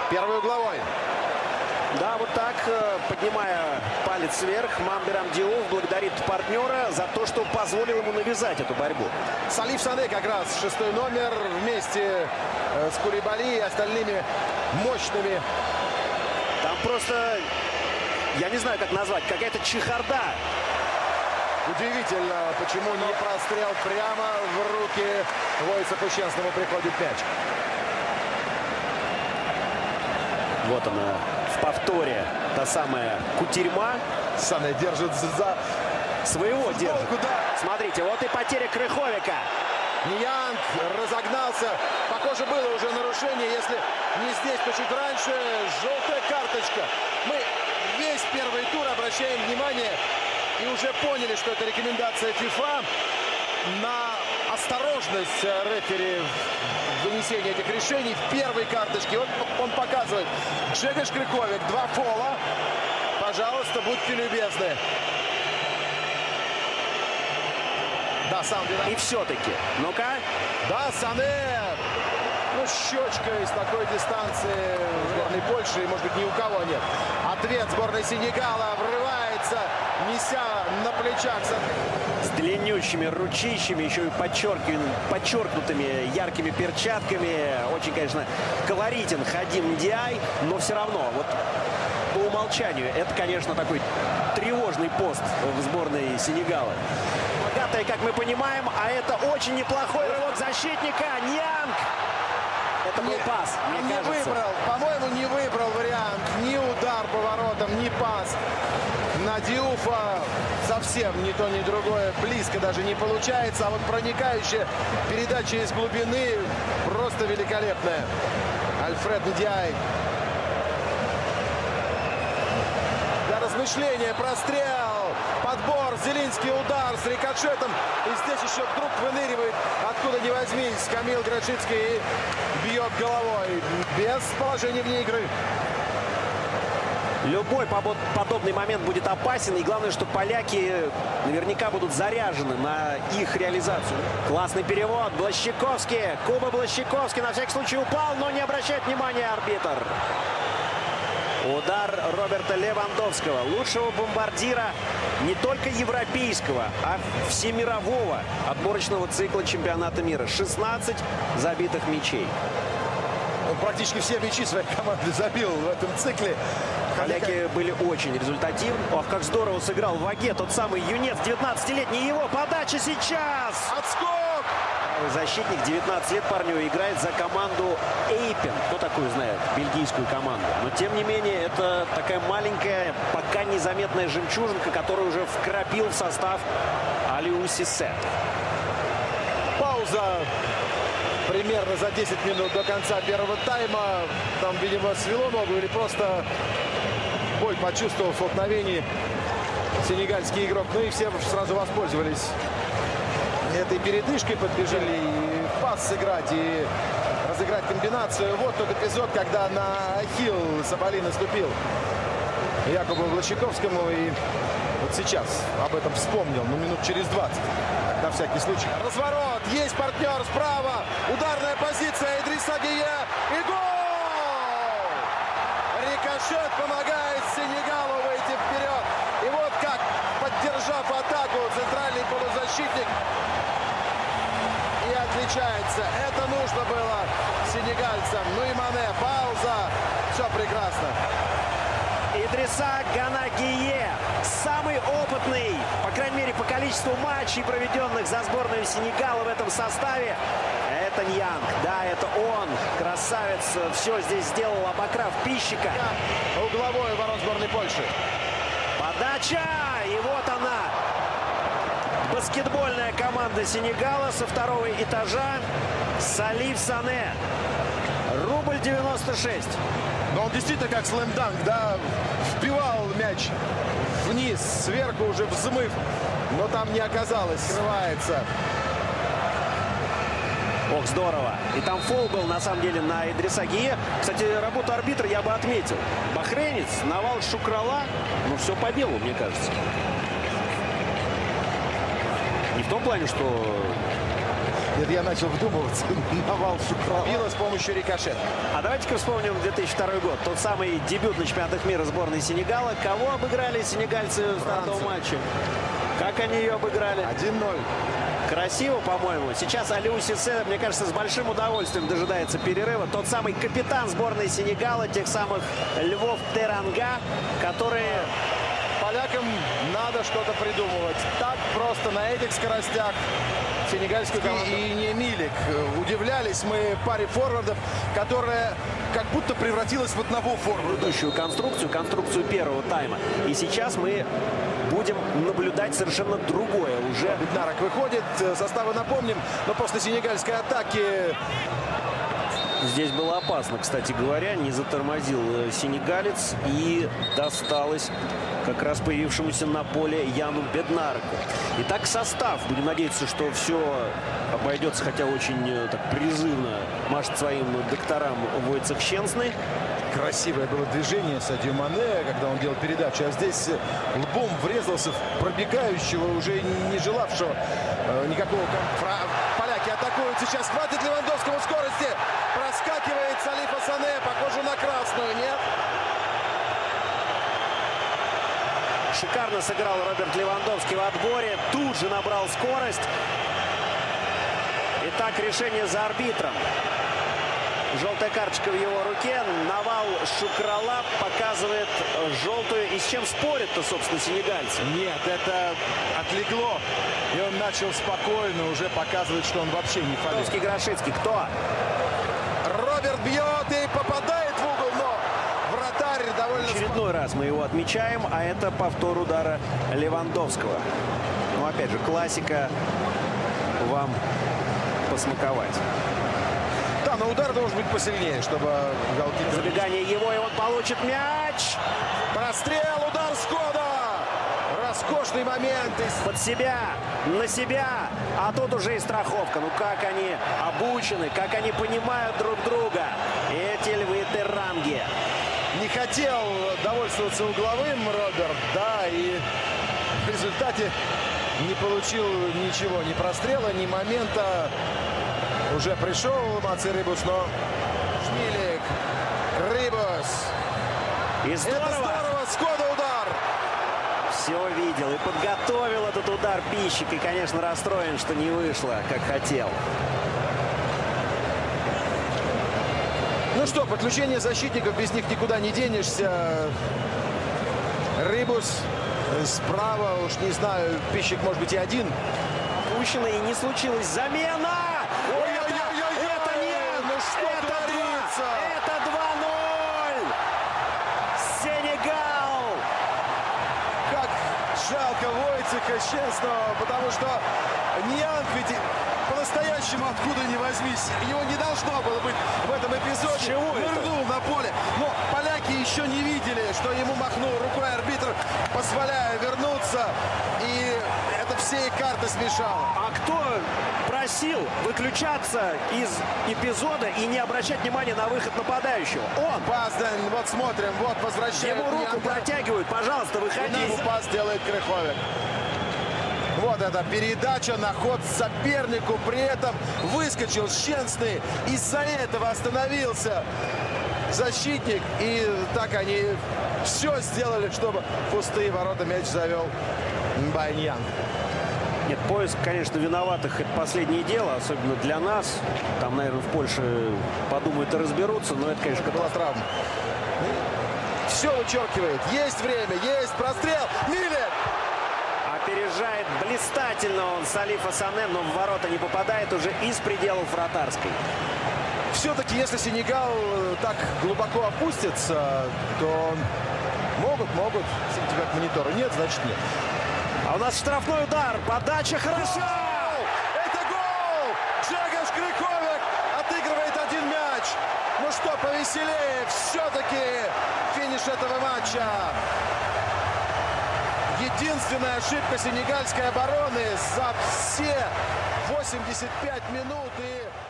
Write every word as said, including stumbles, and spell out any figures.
Первый угловой. Да, вот так, поднимая палец вверх, Мамберам Диуф благодарит партнера за то, что позволил ему навязать эту борьбу. Салиф Сане как раз шестой номер вместе с Кулибали и остальными мощными. Там просто, я не знаю, как назвать, какая-то чехарда. Удивительно, почему не прострел прямо в руки Войца Пущенскому приходит мяч. Вот она в повторе, та самая кутерьма. Сане держит за своего держит. Да. Смотрите, вот и потеря Крыховика. Ниянг разогнался. Похоже, было уже нарушение. Если не здесь, то чуть раньше. Желтая карточка. Мы весь первый тур обращаем внимание и уже поняли, что это рекомендация ФИФА на осторожность рефери в вынесении этих решений. В первой карточке вот он показывает. Джегаш Крыховик, два фола. Пожалуйста, будьте любезны. Да, сам виноват. И все-таки. Ну-ка. Да, Сане. Ну, щечка из такой дистанции сборной Польши, может быть, ни у кого нет. Ответ сборной Сенегала врывается, неся на плечах. С длиннющими ручищами, еще и подчеркнутыми яркими перчатками. Очень, конечно, колоритен Хадим Ндиай, но все равно, вот по умолчанию, это, конечно, такой тревожный пост в сборной Сенегала. Богатая, как мы понимаем, а это очень неплохой рывок защитника. Ньянг. Это был не, пас, мне не кажется. выбрал, по-моему, не выбрал вариант. Ни удар по воротам, ни пас. На Диуфа совсем ни то, ни другое близко даже не получается. А вот проникающая передача из глубины просто великолепная. Альфред Ндиай. Для размышления прострел. Подбор, Зелинский удар с рикошетом. И здесь еще вдруг выныривает, откуда ни возьмись, Камил Грачицкий и бьет головой. Без положения вне игры. Любой подобный момент будет опасен. И главное, что поляки наверняка будут заряжены на их реализацию. Классный перевод. Блащиковский. Куба Блащиковский на всякий случай упал, но не обращает внимания арбитр. Удар Роберта Левандовского, лучшего бомбардира не только европейского, а всемирового отборочного цикла чемпионата мира. шестнадцать забитых мячей. Он практически все мячи своей команды забил в этом цикле. Поляки были очень результативны. Ох, как здорово сыграл в Ваге тот самый юнец, девятнадцатилетний. Его подача сейчас. Отскок! Защитник, девятнадцать лет парню, играет за команду Эйпен. Кто такую знает? Бельгийскую команду. Но, тем не менее, это такая маленькая, пока незаметная жемчужинка, которую уже вкрапил в состав Алиу Сиссе. Пауза примерно за десять минут до конца первого тайма. Там, видимо, свело ногу или просто боль почувствовал в столкновении сенегальский игрок. Ну и все сразу воспользовались этой передышкой, подбежали и пас сыграть, и разыграть комбинацию. Вот тот эпизод, когда на ахилл Соболи наступил Якубу Блащиковскому. И вот сейчас об этом вспомнил, ну минут через двадцать, на всякий случай. Разворот, есть партнер справа, ударная позиция Идриса Гие и гол! Рикошет помогает Сенегалу выйти вперед. И вот как, поддержав атаку, центральный полузащитник и отличается. Это нужно было сенегальцам. Ну и Мане, пауза. Все прекрасно. Идриса Гана Гие, самый опытный, по крайней мере, по количеству матчей, проведенных за сборную Сенегала в этом составе. Это Ньянг. Да, это он. Красавец. Все здесь сделал, обокрав пищика. Угловой ворот сборной Польши. Подача. И вот она. Баскетбольная команда Сенегала со второго этажа. Салиф Сане. Рубль девяносто шесть. Но он действительно как слэм-данк, да, вбивал мяч вниз, сверху уже взмыв, но там не оказалось, скрывается. Ох, здорово. И там фол был, на самом деле, на Идриса Гие. Кстати, работу арбитра я бы отметил. Бахрейнец, Навал Шукрала, ну все по делу, мне кажется. Не в том плане, что Это я начал вдумываться. Навал Шукрала. Била с помощью рикошета. А давайте-ка вспомним две тысячи второй год. Тот самый дебют на чемпионатах мира сборной Сенегала. Кого обыграли сенегальцы в стартовом матче? Как они ее обыграли? один ноль. Красиво, по-моему. Сейчас Алиу Сиссе, мне кажется, с большим удовольствием дожидается перерыва. Тот самый капитан сборной Сенегала, тех самых Львов Теранга, которые... Полякам надо что-то придумывать. Так просто на этих скоростях сенегальскую команду. И не Милик. Удивлялись мы паре форвардов, которая как будто превратилась в одного форварда. Предыдущую конструкцию, конструкцию первого тайма. И сейчас мы будем наблюдать совершенно другое уже. Беднарок выходит, составы напомним, но после сенегальской атаки... Здесь было опасно, кстати говоря, не затормозил сенегалец и досталось как раз появившемуся на поле Яну Беднароку. Итак, состав. Будем надеяться, что все обойдется, хотя очень так призывно машет своим докторам Войцех Щенсный. Красивое было движение Садио Мане, когда он делал передачу. А здесь лбом врезался в пробегающего, уже не желавшего э, никакого... Поляки атакуют сейчас. Хватит Левандовскому скорости. Проскакивает Салифа Сане. Похоже на красную, нет? Шикарно сыграл Роберт Левандовский в отборе. Тут же набрал скорость. Итак, решение за арбитром. Желтая карточка в его руке. Навал Шукрала показывает желтую. И с чем спорят-то, собственно, сенегальцы? Нет, это отлегло. И он начал спокойно уже показывать, что он вообще не фалит. Левандовский, Грошицкий. Кто? Роберт бьет и попадает в угол, но вратарь довольно... В очередной раз мы его отмечаем, а это повтор удара Левандовского. Ну, опять же, классика вам посмаковать. Да, но удар должен быть посильнее, чтобы голкипер... Забегание его, и он получит мяч. Прострел, удар схода. Роскошный момент. Под себя, на себя. А тут уже и страховка. Ну как они обучены, как они понимают друг друга. Эти львы Теранги. Не хотел довольствоваться угловым Роберт, да, и в результате не получил ничего. Ни прострела, ни момента. Уже пришел Маци Рибус, но Шмилик, Рибус. И здорово. Это здорово, схода удар. Все видел и подготовил этот удар Пищик. И, конечно, расстроен, что не вышло, как хотел. Ну что, подключение защитников, без них никуда не денешься. Рибус справа, уж не знаю, Пищик может быть и один. Пущено, и не случилось замена. Ой-ой-ой-ой-ой! Это нет! Ну что это творится? два, это два ноль! Сенегал! Как жалко Войцеха Щенсного, потому что Ньянг ведь по-настоящему откуда ни возьмись. Его не должно было быть в этом эпизоде. Чего Нырнул на поле. Но поляки еще не видели, что ему махнул рукой арбитр, позволяя вернуться. И это все и карты смешало. А кто просил выключаться из эпизода и не обращать внимания на выход нападающего? Он! Пазден, вот смотрим, вот возвращает. Ему руку Ньянга. протягивают. Пожалуйста, выходи. Ему пас делает Крыховик. Вот эта передача на ход сопернику. При этом выскочил Щенсный. Из-за этого остановился защитник. И так они все сделали, чтобы в пустые ворота мяч завел Байньян. Нет, поиск, конечно, виноватых — это последнее дело, особенно для нас. Там, наверное, в Польше подумают и разберутся, но это, конечно, Была травма. Все вычеркивает. Есть время, есть прострел. Милик! опережает блистательно он Салифа Сане, но в ворота не попадает уже из пределов вратарской. Все-таки, если Сенегал так глубоко опустится, то могут, могут. Смотрите, как монитору нет, значит нет. А у нас штрафной удар. Подача хорошо. Это гол! Джагаш Крыховик отыгрывает один мяч. Ну что, повеселее. Все-таки финиш этого матча. Единственная ошибка сенегальской обороны за все восемьдесят пять минут. И